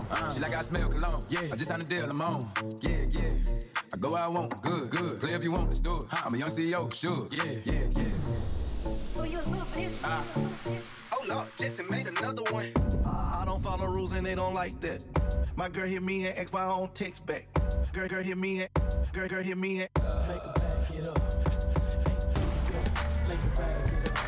She like I smell cologne. Yeah, I just signed a deal, I'm on. Yeah, yeah. I go where I want, good, good. Play if you want, let's do it. I'm a young CEO, sure. Yeah, yeah, yeah. Oh, you a little bit. Oh Lord, Jesse made another one. I don't follow rules and they don't like that. My girl hit me and ask my own text back. Girl hit me and hit me and make her back it up. Make her back it up.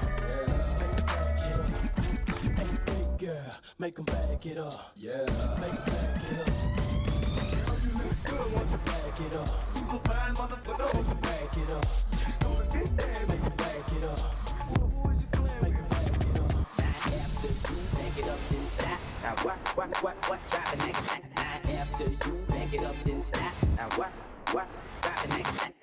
Hey, big girl, make 'em back it up. Yeah, make 'em back it up. Girl, you look good, want you back it up. You's a fine motherfucker, want you back it up. Don't forget that, make 'em back it up. Boys, you claim, make 'em back it up. After you back it up, then stop. Now what, drop the next set. After you back it up, then stop. Now what, drop the next set.